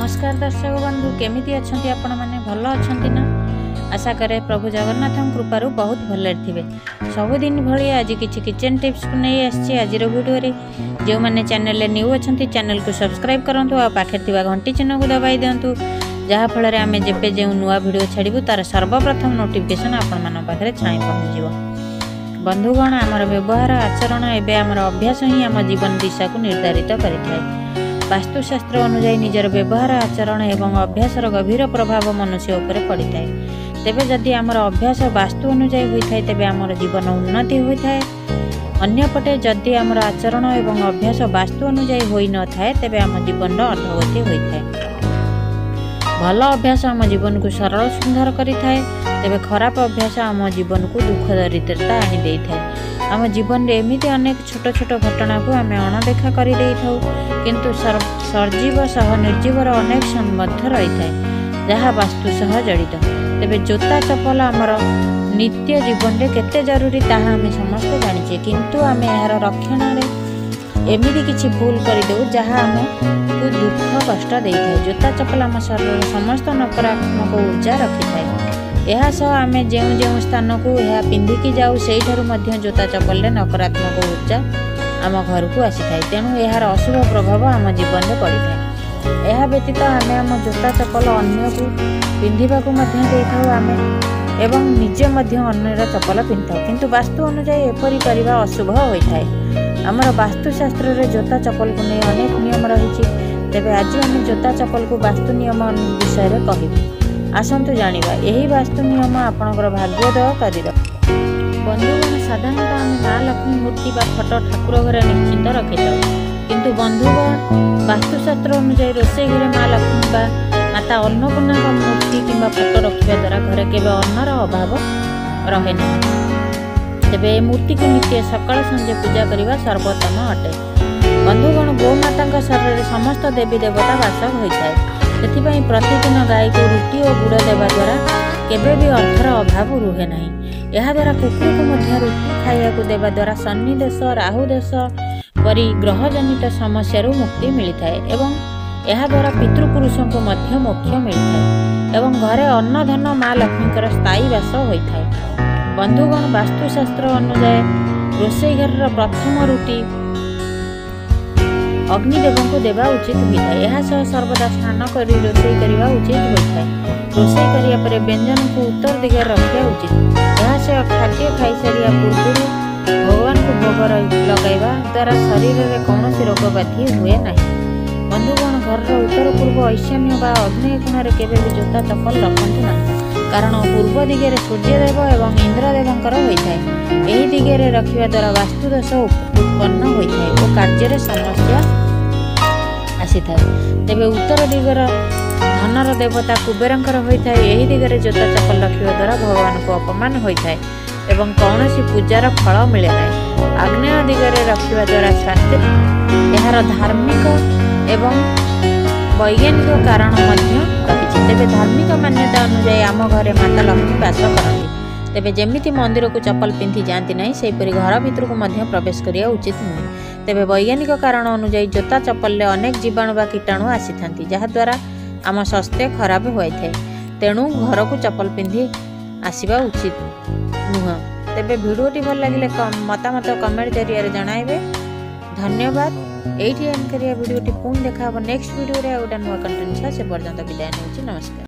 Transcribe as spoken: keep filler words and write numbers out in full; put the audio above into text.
नमस्कार दर्शक बंधु केमिति अछंती आपण माने भलो अछंती ना। आशा करे प्रभु जगन्नाथ कृपारू बहुत भले थे। सबुदिन भली आज किछि किचन टिप्स को नहीं आछि। आज वीडियो रे जो माने चैनल रे न्यू अछंती चैनल को सब्सक्राइब करंतु आ पाखे थिबा घंटी चिन्ह को दबाई दियंतु, जहा फल रे आमे जेबे जे नुवा वीडियो छाड़िबु तार सर्वप्रथम नोटिफिकेशन आपण मान पाखरे छाई पहुंच जिवो। बंधुगण आमर व्यवहार आचरण एवं आमर अभ्यास ही आम जीवन दिशा को निर्धारित करें। वास्तुशास्त्र अनुसार निजर व्यवहार आचरण एवं अभ्यासर गभीर प्रभाव मनुष्य उपरे पड़ी था। तेबे जदि आमर अभ्यास वास्तु अनुसार होता है तेबे आमर जीवन उन्नति होता है। अन्यपटे जदि आमर आचरण एवं अभ्यास वास्तु अनुसार होई न थाए तेबे आम जीवन अधोगति होता है। भल अभ्यास आम जीवन को सरल सुंदर करि थाए, तेबे खराब अभ्यास आम जीवन को दुख दरिद्रता आनी दे थाए। आम जीवन रे एमिति अनेक छोट छोट घटना को आम अणदेखा करि देई थाउ, किंतु सर्जीव सह निर्जीवर अनेक संबंध रही थाए जहाँ वास्तु सह जड़ित। तेबे जोता चपल आमर नित्य जीवन रे केते जरूरी ताहा आम समस्त जानिछे, किंतु आम यार रक्षण रे एमिति किछि भूल करि देउ जहाँ आम को दुख कष्ट दे थाए। जोता चपल आम शरीर समस्त नकारात्मक ऊर्जा रखि थाए। यह सह आम जो जो स्थान को यह पिंधिकी जाऊ से जोता चपल नकारात्मक ऊर्जा आम घर को आसी थाए, तेणु यार अशुभ प्रभाव आम जीवन में पड़ी था। यह व्यतीत आम आम जोता चपल अन्य को पिंधा आम एवं निजे अन्यर चपल पिंधा, किंतु वास्तु अनुसार एपरी करवा अशुभ होता है। आमर वास्तुशास्त्र रे जोता चपल को नहीं अनेक नियम रही। तेबे आज आम जोता चपल को वास्तु नियम विषय में कहबू। आसतु जानिबा यही वास्तु नियम आपणकर भाग्योदय कर। बंधुगण साधारणतः आम माँ लक्ष्मी मूर्ति बा फटो ठाकुर घरे निश्चित रखी था, किंतु बंधुगण वास्तुशास्त्र अनुसार रोषे घरे माँ लक्ष्मी बा माता अन्नपूर्णा मूर्ति किंबा फटो रखा द्वारा घरे केवे अन्नर अभाव रहे ना। तेबे मूर्ति को नित्य सकाळ संजे पूजा करने सर्वोत्तम अटे। बंधुगण गोमाता शरीर में समस्त देवी देवता वास होता है। से प्रतिदिन गाय को रुटी और गुड़ देवा द्वारा केवे भी अर्थर अभाव रुहे नहीं। यह द्वारा कुकुर को मध्य रुटी खाइया देवा द्वारा शनि देश राहु देश परी ग्रहजनित समस्या मुक्ति मिलता है एवं यह द्वारा पितृपुरुषों को मध्य मोक्ष मिलता है एवं घरे अन्न धन माँ लक्ष्मी स्थायी वास होता है। बंधुगण वास्तुशास्त्र अनुसार रोषे घर प्रथम रुटी अग्निदेव को देवा उचित होता है। यह सह सर्वदा स्नान कर रोषे करने उचित होता है। रोषे करिया परे व्यंजन को उत्तर दिगरे रखा उचित। यह सह खाद्य खाई सारिया पूर्व भगवान को भोग लगाइबा द्वारा शरीर में कौन रोग व्याधि हुए नहीं। बंधुगण घर उत्तर पूर्व ईशान्य बा अग्नि कोण केवे भी जोता चपल रखते ना, कारण पूर्व दिगरे सूर्यदेव एवं इंद्रदेवंकर होता है। यही दिगरे रखिबा द्वारा वास्तुदोष उत्पन्न होता है और कार्य समस्या आसी थाए। तेबे उत्तर दिगर धनर देवता कुबेरंकर होता है। यही दिगरे जोता चपल रखिबा द्वारा भगवान को अपमान होता है एवं कौनसी पूजार फल मिले ना। आग्नेय दिगरे रखिबा द्वारा स्वास्थ्य यार धार्मिक एवं वैज्ञानिक कारण रही। तेबे धार्मिक मान्यता अनुसार आम घरे माता लक्ष्मी वास करती। तेबे जेमिति मंदिर को चपल पिंधि जाती नहीं सेपरी घर भितर को मध्य प्रवेश करिया उचित नुहे। तेबे वैज्ञानिक कारण अनुसार जोता चपल अनेक जीवाणु बा कीटाणु आसी थांती, जहा द्वारा आम स्वास्थ्य खराब होता है, तेणु घर को चपल पिंधि आसवा उचित नुह। तेबे भिडियोटी भल लगे मतामत कमेंट जरिए जणाइबे। धन्यवाद। एठी एंड करिया वीडियोटी पुणी देखा नेक्स्ट वीडियो रे गोटे नुआ कंटेंट से पर्यंत विदाय नउछि। नमस्कार।